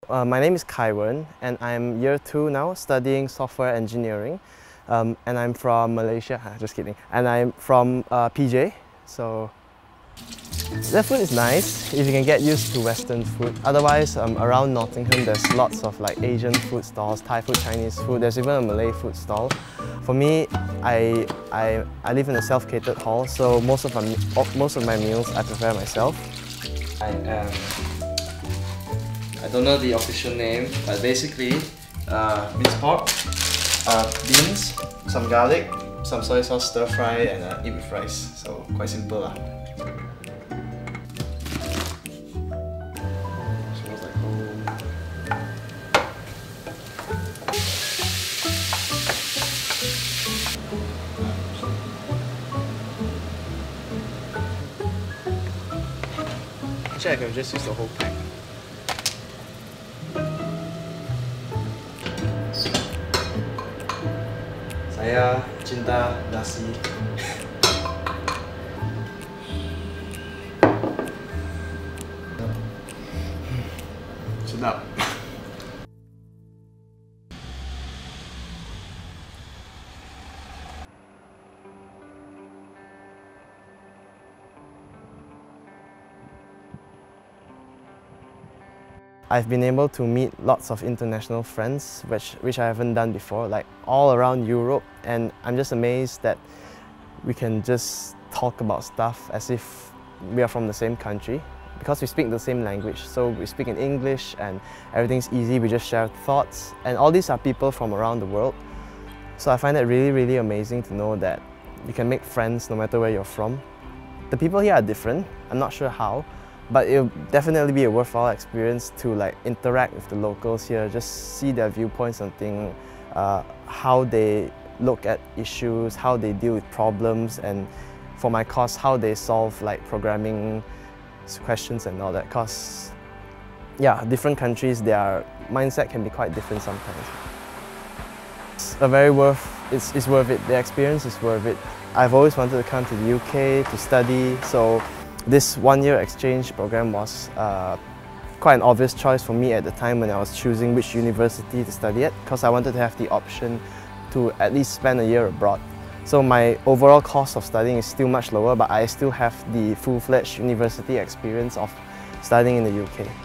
My name is Wern, and I'm year 2 now, studying software engineering. And I'm from Malaysia, just kidding. And I'm from PJ, so the food is nice if you can get used to Western food. Otherwise, around Nottingham, there's lots of like Asian food stalls, Thai food, Chinese food. There's even a Malay food stall. For me, I live in a self-catered hall, so most of my meals I prepare myself. I don't know the official name, but basically minced pork, beans, some garlic, some soy sauce stir fry, and eat with rice. So quite simple lah. Smells like home. Actually, I could just use the whole pack. Saya cinta nasi. Sedap. I've been able to meet lots of international friends, which I haven't done before, like all around Europe, and I'm just amazed that we can just talk about stuff as if we are from the same country, because we speak the same language. So we speak in English and everything's easy, we just share thoughts, and all these are people from around the world. So I find it really, really amazing to know that you can make friends no matter where you're from. The people here are different, I'm not sure how, but it'll definitely be a worthwhile experience to like interact with the locals here, just see their viewpoints on things, how they look at issues, how they deal with problems, and for my course, how they solve like programming questions and all that. Cause yeah, different countries, their mindset can be quite different sometimes. It's worth it. The experience is worth it. I've always wanted to come to the UK to study, so this one-year exchange program was quite an obvious choice for me at the time when I was choosing which university to study at, because I wanted to have the option to at least spend a year abroad. So my overall cost of studying is still much lower, but I still have the full-fledged university experience of studying in the UK.